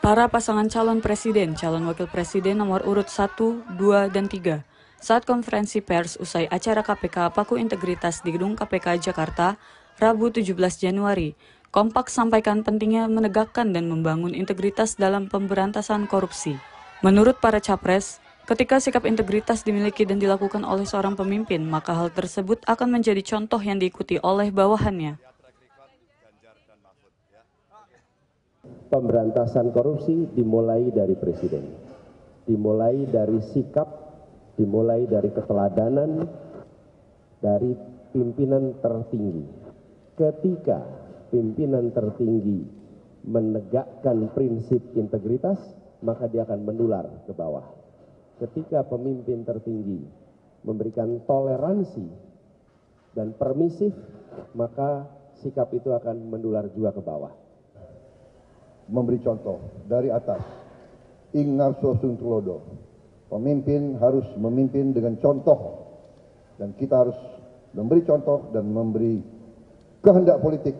Para pasangan calon presiden, calon wakil presiden nomor urut 1, 2, dan 3 saat konferensi pers usai acara KPK Paku Integritas di Gedung KPK Jakarta, Rabu 17 Januari, kompak sampaikan pentingnya menegakkan dan membangun integritas dalam pemberantasan korupsi. Menurut para capres, ketika sikap integritas dimiliki dan dilakukan oleh seorang pemimpin, maka hal tersebut akan menjadi contoh yang diikuti oleh bawahannya. Pemberantasan korupsi dimulai dari presiden, dimulai dari sikap, dimulai dari keteladanan, dari pimpinan tertinggi. Ketika pimpinan tertinggi menegakkan prinsip integritas, maka dia akan menular ke bawah. Ketika pemimpin tertinggi memberikan toleransi dan permisif, maka sikap itu akan menular juga ke bawah. Memberi contoh dari atas. Ingarso Suntulodo. Pemimpin harus memimpin dengan contoh. Dan kita harus memberi contoh dan memberi kehendak politik,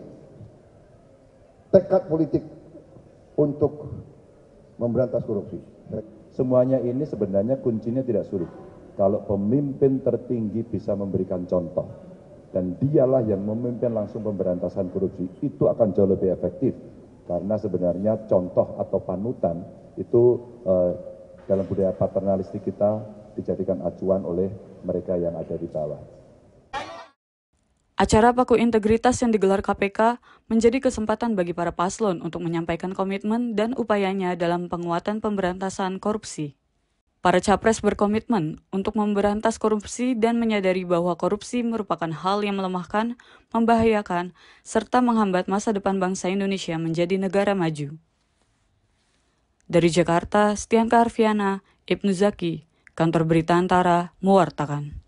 tekad politik untuk memberantas korupsi. Semuanya ini sebenarnya kuncinya tidak sulit. Kalau pemimpin tertinggi bisa memberikan contoh dan dialah yang memimpin langsung pemberantasan korupsi, itu akan jauh lebih efektif. Karena sebenarnya contoh atau panutan itu dalam budaya paternalistik kita dijadikan acuan oleh mereka yang ada di bawah. Acara Paku Integritas yang digelar KPK menjadi kesempatan bagi para paslon untuk menyampaikan komitmen dan upayanya dalam penguatan pemberantasan korupsi. Para capres berkomitmen untuk memberantas korupsi dan menyadari bahwa korupsi merupakan hal yang melemahkan, membahayakan, serta menghambat masa depan bangsa Indonesia menjadi negara maju. Dari Jakarta, Stianka Arfiana, Ibnu Zaki, Kantor Berita Antara, mewartakan.